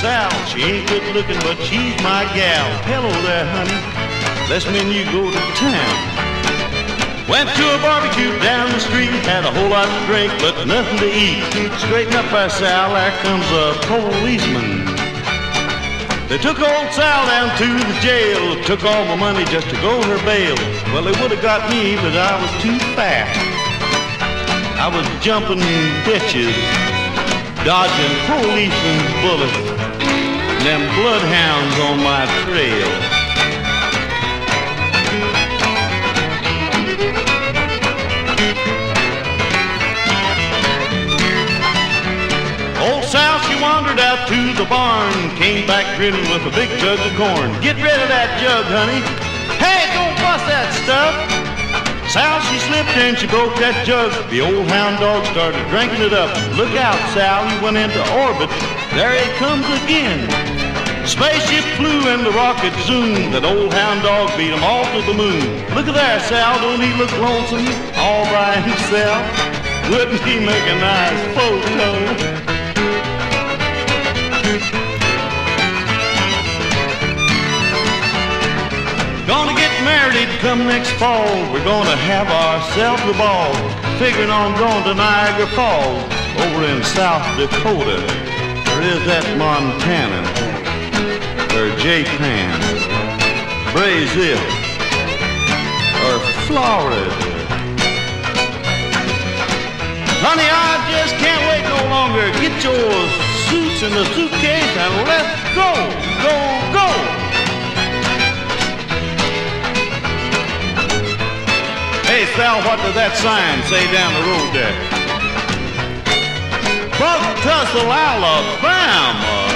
Sal. She ain't good looking, but she's my gal. Hello there, honey. Let's me and you go to town. Went to a barbecue down the street, had a whole lot to drink, but nothing to eat. Straighten up there, Sal, there comes a policeman. They took old Sal down to the jail, took all my money just to go her bail. Well, they would have got me, but I was too fast. I was jumping ditches, dodging policemen's bullets, and them bloodhounds on my trail. Old Sal, she wandered out to the barn, came back grinning with a big jug of corn. Get rid of that jug, honey. Hey, don't bust that stuff. Sal, she slipped and she broke that jug. The old hound dog started drinking it up. Look out, Sal, he went into orbit. There he comes again. Spaceship flew and the rocket zoomed. That old hound dog beat him all to the moon. Look at there, Sal, don't he look lonesome all by himself? Wouldn't he make a nice photo? Gonna get married come next fall. We're gonna have ourselves a ball. Figuring on going to Niagara Falls over in South Dakota. Or is that Montana? Or Japan? Brazil? Or Florida? Honey, I just can't wait no longer. Get your suits in the suitcase and let's go, go, go. Hey, Sal, what does that sign say down the road there? Buck Tussle, Alabama.